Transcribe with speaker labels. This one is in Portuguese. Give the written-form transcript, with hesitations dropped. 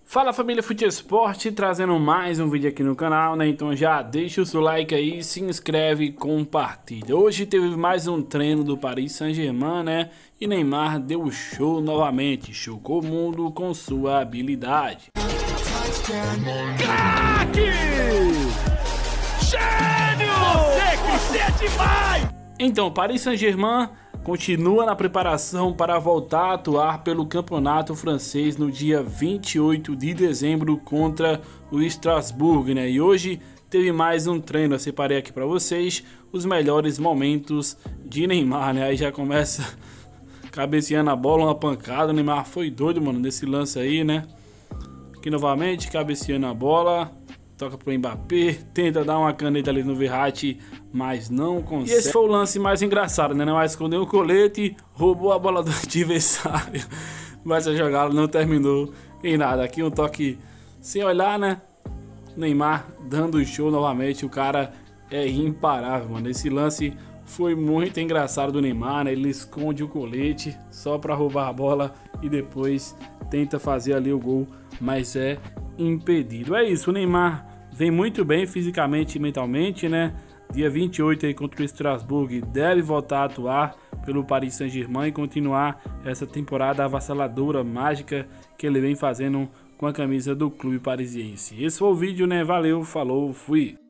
Speaker 1: Fala família Fute Esporte, trazendo mais um vídeo aqui no canal, né? Então já deixa o seu like aí, se inscreve e compartilha. Hoje teve mais um treino do Paris Saint-Germain, né? E Neymar deu show novamente, chocou o mundo com sua habilidade.
Speaker 2: Craque! Gênio! Você é demais!
Speaker 1: Então, o Paris Saint-Germain continua na preparação para voltar a atuar pelo campeonato francês no dia 28 de dezembro contra o Strasbourg, né? E hoje teve mais um treino, eu separei aqui para vocês os melhores momentos de Neymar, né? Aí já começa cabeceando a bola, uma pancada, o Neymar foi doido, mano, nesse lance aí, né? Aqui novamente, cabeceando a bola, toca pro Mbappé, tenta dar uma caneta ali no Verratti, mas não consegue. E esse foi o lance mais engraçado, né? Neymar escondeu o colete, roubou a bola do adversário, mas a jogada não terminou em nada. Aqui um toque sem olhar, né? Neymar dando show novamente, o cara é imparável, mano. Esse lance foi muito engraçado do Neymar, né? Ele esconde o colete só pra roubar a bola e depois tenta fazer ali o gol, mas é impedido. É isso, o Neymar vem muito bem fisicamente e mentalmente, né? Dia 28 aí contra o Strasbourg deve voltar a atuar pelo Paris Saint-Germain e continuar essa temporada avassaladora, mágica que ele vem fazendo com a camisa do clube parisiense. Esse foi o vídeo, né? Valeu, falou, fui!